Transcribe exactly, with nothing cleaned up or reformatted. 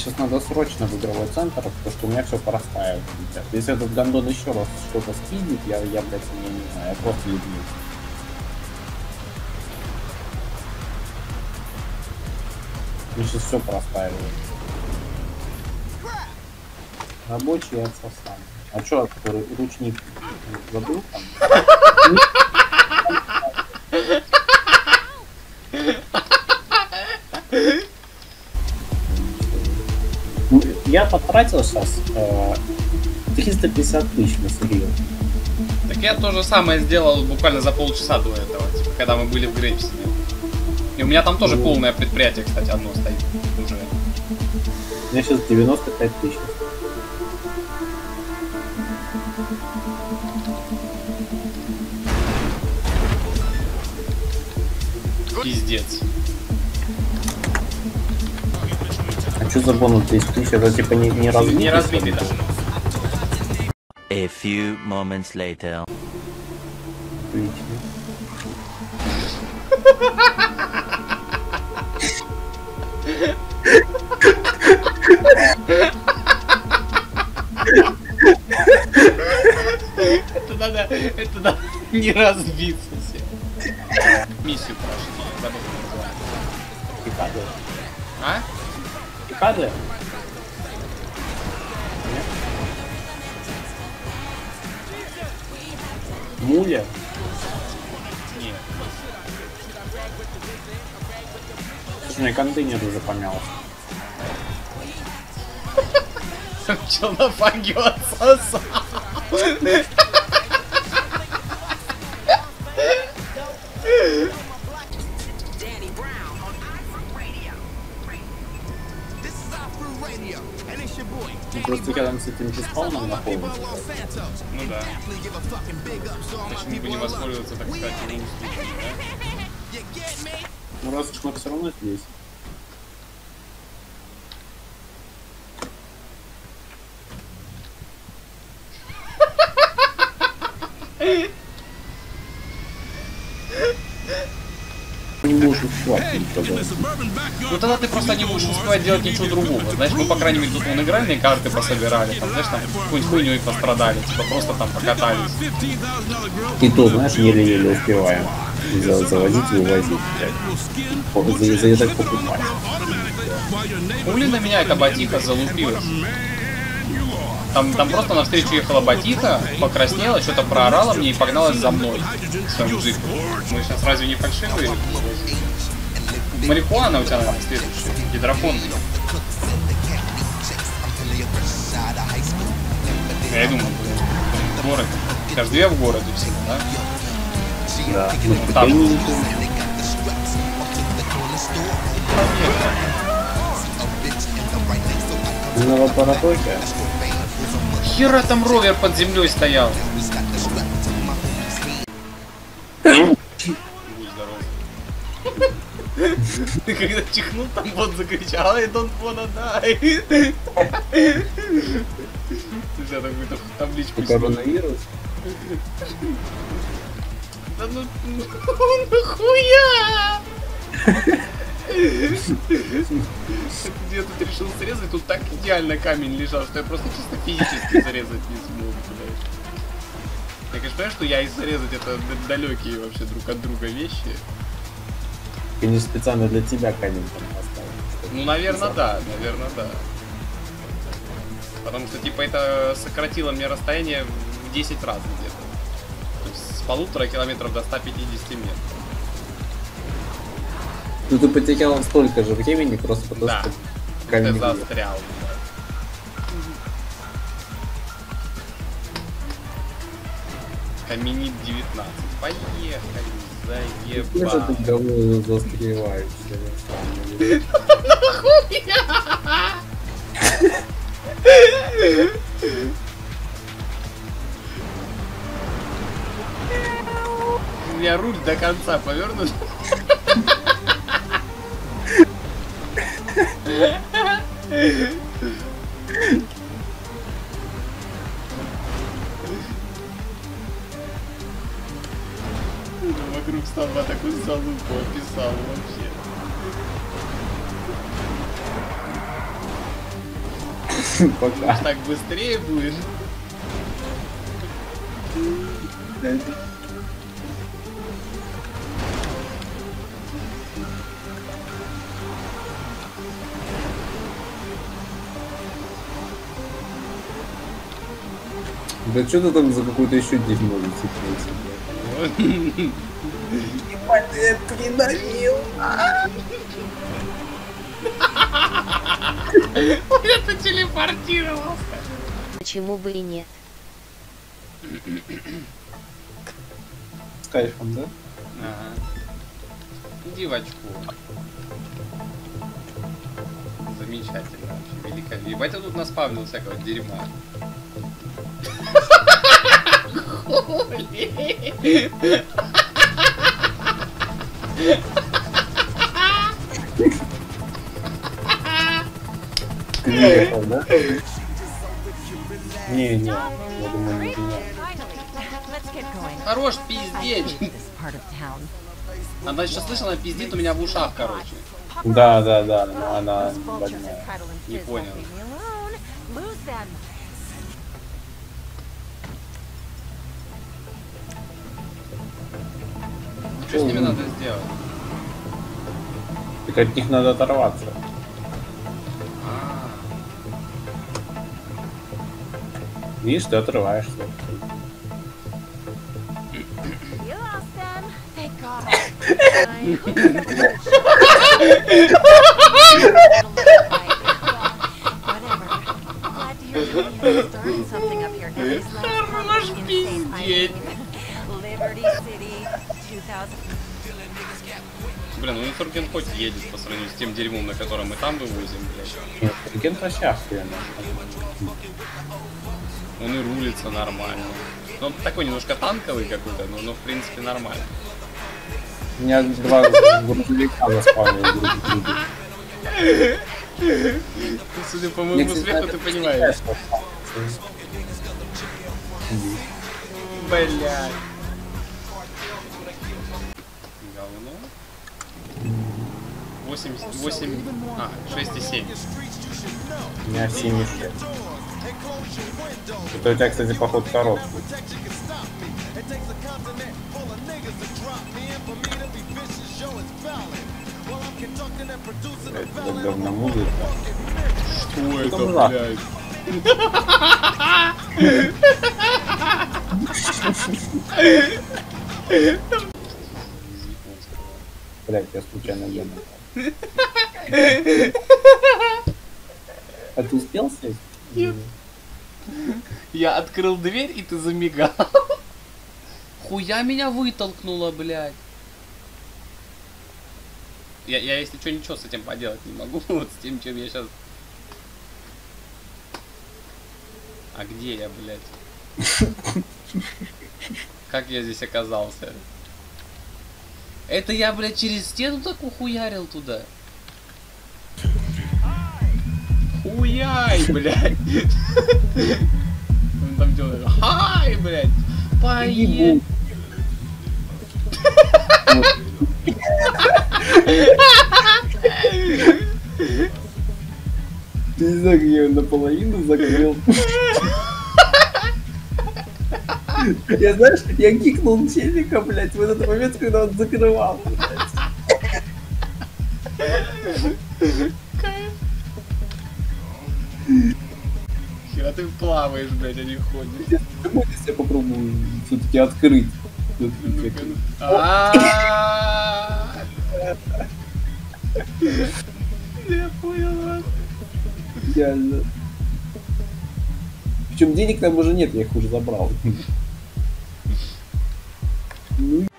сейчас надо срочно в игровой центр, потому что у меня все простаивает. Если этот гандон еще раз что-то спидит, я, я, блядь, я не знаю, я просто люблю. Мне сейчас все простаивает. Рабочий отсосан. А чё, ручник забыл там? Я потратил сейчас э, триста пятьдесят тысяч на серию. Так я то же самое сделал буквально за полчаса до этого, типа, когда мы были в Грейпсе. И у меня там тоже полное предприятие, кстати, одно стоит уже. У меня сейчас девяносто пять тысяч. Пиздец. А что за бонус десять тысяч? Это типа не, не разбитый? Не разбитый, да. A few moments later. Отлично. Это надо, это надо не разбиться все. Миссию прошли, забыл, как называется. Хикады. А? Хикады? Муля? Нет. Слушай, у меня контейнер уже помялся. Чел на фанге отсосал. Ну, просто рядом с этим диспауном находится. Ну да. Почему бы не воспользоваться, так сказать, его услугами, да? Ну раз уж мы все равно здесь. Не можешь успевать. Ну тогда ты просто не будешь успевать делать ничего другого. Знаешь, мы, по крайней мере, тут вон игральные карты пособирали, там, знаешь, там какую-нибудь хуйню и пострадали, типа просто там покатались. И то, знаешь, еле-еле успеваем за заводить и увозить, блядь. Заезжать покупать. Хули на меня эта батиха залупилась. Там, там просто навстречу ехала батиха, покраснела, что-то проорала мне и погналась за мной в своем джипе. Мы сейчас разве не фальшивые? Марихуана у тебя, наверное, следующая. Гидрофон. Я и думал, блин, в городе. Сейчас же две в городе всего, да? Да. Вот там. На лаборатории. Хера там ровер под землей стоял. Будь здоров. Ты когда чихнул, там вот закричал, I don't wanna die. Ты же такую табличку снял. Коронавирус? Да ну, нахуя? Я тут решил срезать, тут так идеально камень лежал, что я просто чисто физически зарезать не смог, блядь. Я, конечно, понимаю, что я и зарезать это далекие вообще друг от друга вещи. И не специально для тебя камень там поставил. Ну, наверное, да, наверное, да. Потому что, типа, это сократило мне расстояние в десять раз где-то. То есть с полутора километров до ста пятидесяти метров. Ну ты потерял столько же времени просто потому, да. что камень ты застрял. Да. Каменит девятнадцать. Поехали, заебал. Что ты говно застреваешься? У меня руль до конца повернут. Вокруг столба такую залупу описал вообще. Пока. Так быстрее будет. Да что ты там за какую-то еще дерьмо зацепился? Ебать, ты это придавил! Это телепортировался. Почему бы и нет? С кайфом, да? Ага. Иди в очко. Замечательно, вообще великолепно. Ебать, я тут наспавнил всякого дерьма. Ты въехал, да? Не, не, я думаю, не меня. Хорош пиздеть. Она сейчас слышала, она пиздит у меня в ушах, короче. Да, да, да, но она больная. Не понял. Что с ними надо сделать? Так от них надо оторваться. А, Видишь, ты отрываешься. Хорош пиздеть. Блин, ну Инсургент хоть едет по сравнению с тем дерьмом, на котором мы там вывозим, блядь. Нет, Инсургент вообще охуенно. Он и рулится нормально. Ну, он такой немножко танковый какой-то, но, но в принципе нормально. У меня два грузовика заспавнили друг друга. Судя по моему смеху, ты понимаешь. Блядь. Говно. восемьдесят восемь. А, шесть и семь. У меня семь и шесть. Это у тебя, кстати, поход коробки. Это говномузыка. Что это, за? блядь? Блять, я случайно еду. А ты успел сесть? Нет. Я открыл дверь, и ты замигал. Хуя меня вытолкнула, блядь. Я, я, если что, ничего с этим поделать не могу. Вот с тем, чем я сейчас... А где я, блядь? Как я здесь оказался? Это я, блядь, через стену так ухуярил туда? Хуяй, блядь! Он там делает... Хай, блядь! Поед! Ты не знаю, как я его наполовину закрыл. Я, знаешь, я кикнул челика, блядь, в этот момент, когда он закрывал, блядь. Хера ты плаваешь, блядь, а не ходишь. Если я попробую все-таки открыть. Я понял вас. Идеально. Причем денег там уже нет, я их уже забрал. Ну